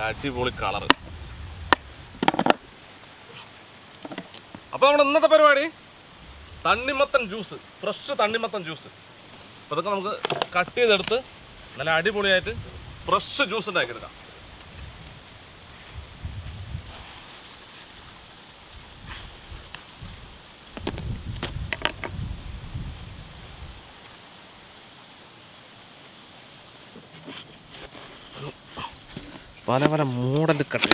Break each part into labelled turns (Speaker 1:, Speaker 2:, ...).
Speaker 1: അടിപൊളി കളറ്. അപ്പോൾ നമ്മുടെ ഇന്നത്തെ പരിപാടി തണ്ണിമത്തൻ ജ്യൂസ്, ഫ്രഷ് തണ്ണിമത്തൻ ജ്യൂസ്. അപ്പോൾ അതൊക്കെ നമുക്ക് കട്ട് ചെയ്തെടുത്ത് നല്ല അടിപൊളിയായിട്ട് ഫ്രഷ് ജ്യൂസ് ഉണ്ടാക്കിയെടുക്കാം. പല പല മോഡൽ കട്ട്.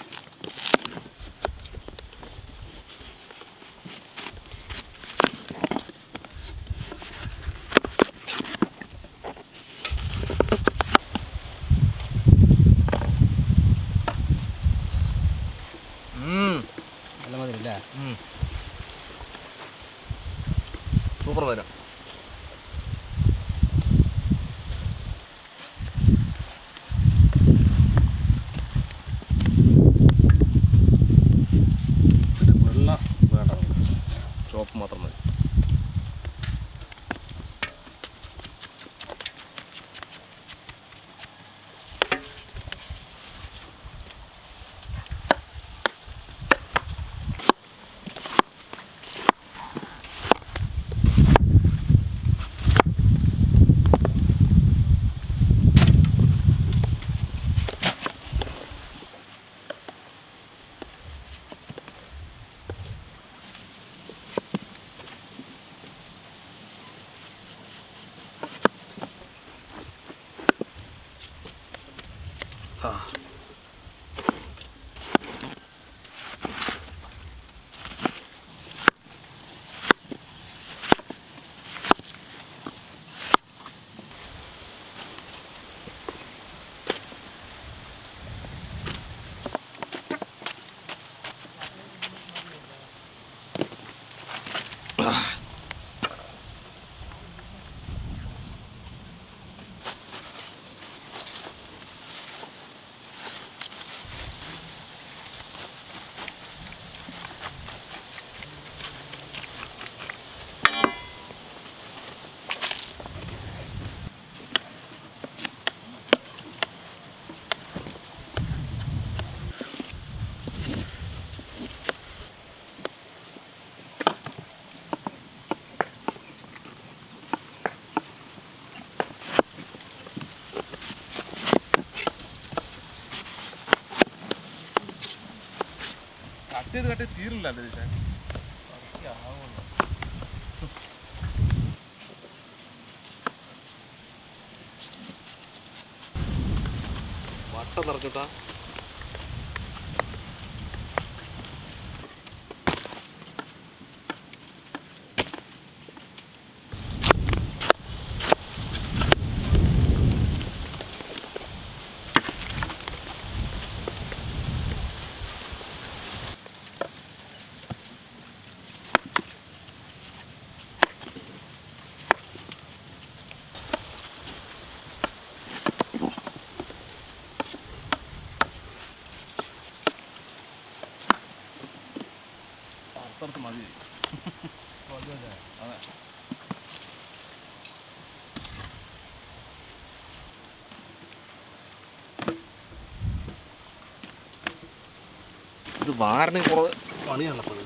Speaker 2: നല്ല മതി അല്ലേ?
Speaker 1: സൂപ്പർ വരാം. വെള്ള വേണ്ട, ചോപ്പ് മാത്രം മതി. കട്ടി തീരില്ല വട്ട നിറച്ചിട്ടാ. അർത്ഥത്ത് മതി. അതെ, ഇത് വാരണ കുറവ് പണിയാണപ്പോൾ.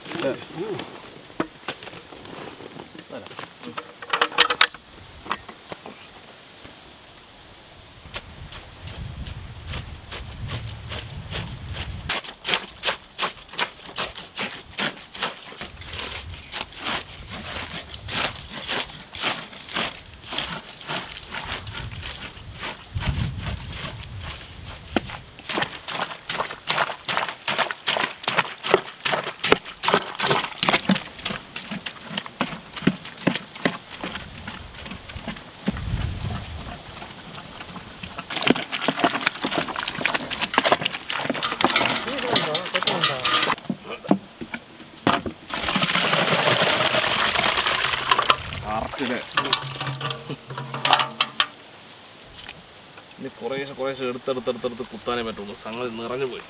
Speaker 1: ഇനി കുറേശ്ശെ എടുത്തെടുത്ത് കുത്താനേ പറ്റുള്ളൂ. സംഗതി നിറഞ്ഞു പോയി.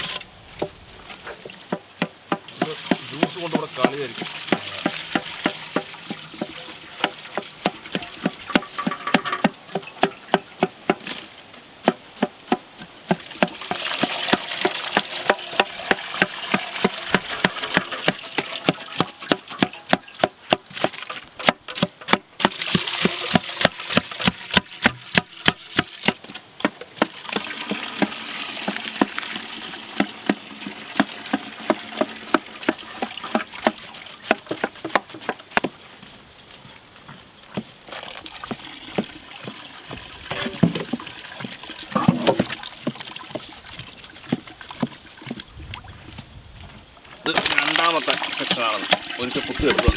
Speaker 1: ജ്യൂസ് കൊണ്ട് ഇവിടെ കളിയായിരിക്കും. പച്ചക്കാളൻ ഒരിക്കൽ കുത്തി എടുക്കുക.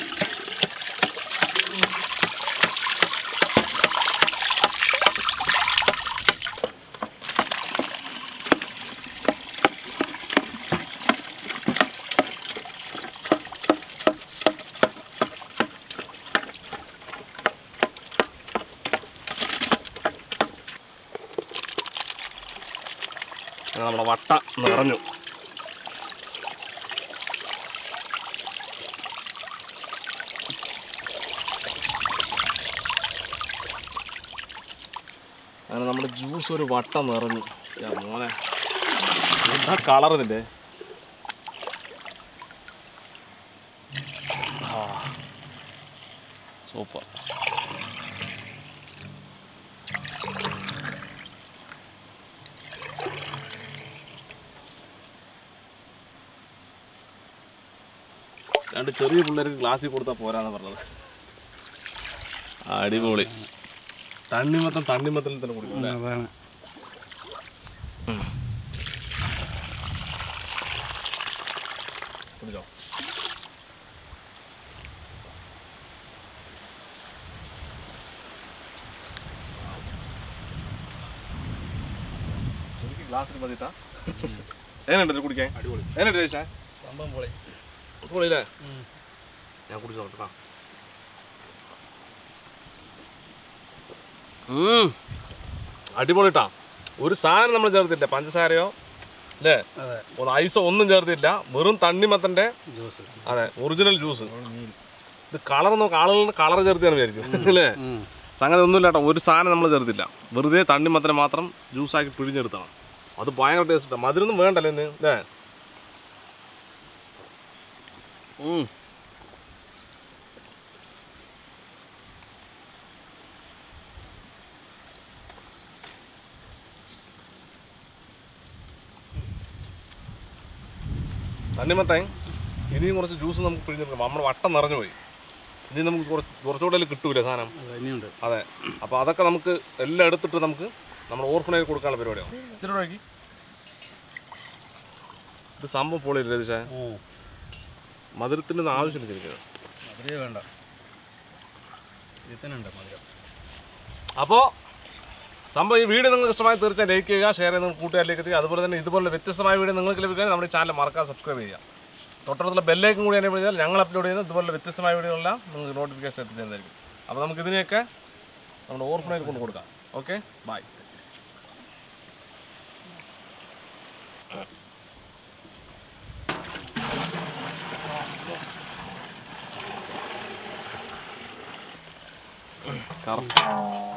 Speaker 1: നമ്മുടെ വട്ട നിറഞ്ഞു. അങ്ങനെ നമ്മുടെ ജ്യൂസ് ഒരു വട്ട നിറഞ്ഞു. മോനെ എന്താ കളർ ഇതിൻ്റെ. സൂപ്പർ. രണ്ട് ചെറിയ പിള്ളേർക്ക് ഗ്ലാസ്സിൽ കൊടുത്താൽ പോരാന്നാണ് പറഞ്ഞത്. അടിപൊളി. തണ്ണിമത്തത്തിൽ തന്നെ കുടിക്കും. കുടിച്ചോ. എനിക്ക് ഗ്ലാസ്സിൽ മതിട്ടാ. എങ്ങനെയുണ്ട് കുടിക്കാൻ? അടിപൊളി. എങ്ങനെയുണ്ട് ചേച്ചാ? സംഭവം പൊളി. പൊളിയില്ലേ? ഞാൻ കുടിച്ചു നോക്കട്ടാ. അടിപൊളിട്ടാ. ഒരു സാധനം നമ്മൾ ചേർത്തില്ല, പഞ്ചസാരയോ അല്ലേ, ഒന്ന് ഐസോ ഒന്നും ചേർത്തില്ല. വെറും തണ്ണിമത്തൻ്റെ ജ്യൂസ്. അതെ, ഒറിജിനൽ ജ്യൂസ്. ഇത് കളർ നോക്ക്, ആളുകളുടെ കളർ ചേർത്തിയാണ് വിചാരിക്കും അല്ലേ. സംഗതി ഒന്നുമില്ല കേട്ടോ. ഒരു സാധനം നമ്മൾ ചേർത്തില്ല, വെറുതെ തണ്ണിമത്തനെ മാത്രം ജ്യൂസാക്കി പിഴിഞ്ഞെടുത്താണ്. അത് ഭയങ്കര ടേസ്റ്റ് ഇട്ടാണ്. മധുരമൊന്നും വേണ്ടല്ലോ ഇന്ന് അല്ലേ. തണ്ണിമത്തൻ ഇനിയും കുറച്ച് ജ്യൂസ് നമുക്ക് പിഴിഞ്ഞെടുക്കാം. നമ്മുടെ വട്ടം നിറഞ്ഞു പോയി. ഇനി നമുക്ക് കുറച്ചുകൂടെ കിട്ടൂലേ സാധനം. അതെ, അപ്പോൾ അതൊക്കെ നമുക്ക് എല്ലാം എടുത്തിട്ട് നമുക്ക് നമ്മുടെ ഓർഫനേജ് കൊടുക്കാനുള്ള പരിപാടിയാണ്. ഇച്ചിരി നോക്കി. ഇത് സംഭവം പൊളിയില്ല രതീഷേ. മധുരത്തിൻ്റെ ആവശ്യമില്ല ശരിക്കും.
Speaker 2: മധുരം വേണ്ട, ഇതിനുണ്ട് മധുരം.
Speaker 1: അപ്പോൾ സംഭവം ഈ വീഡിയോ നിങ്ങൾക്ക് ഇഷ്ടമായി തീർച്ചയായും ലൈക്ക് ചെയ്യുക, ഷെയർ ചെയ്യുന്ന കൂട്ടുകാരിലേക്ക് എത്തിക്കുക. അതുപോലെ തന്നെ ഇതുപോലെ വ്യത്യസ്തമായ വീഡിയോ നിങ്ങൾക്ക് ലഭിക്കാൻ നമ്മുടെ ചാനൽ മറക്കാതെ സബ്സ്ക്രൈബ് ചെയ്യുക. തൊട്ടടുത്തുള്ള ബെല്ലൈക്കും കൂടി എന്നെ വിളിച്ചാൽ ഞങ്ങൾ അപ്ലോഡ് ചെയ്യുന്ന ഇതുപോലെ വ്യത്യസ്തമായ വീഡിയോകളെല്ലാം നിങ്ങൾക്ക് നോട്ടിഫിക്കേഷൻ എത്തിച്ചേരുന്നതായിരിക്കും. അപ്പോൾ നമുക്ക് ഇതിനെയൊക്കെ നമ്മുടെ ഓർഫനേജിൽ കൊണ്ട് കൊടുക്കാം. Okay, bye. കറക്റ്റ്.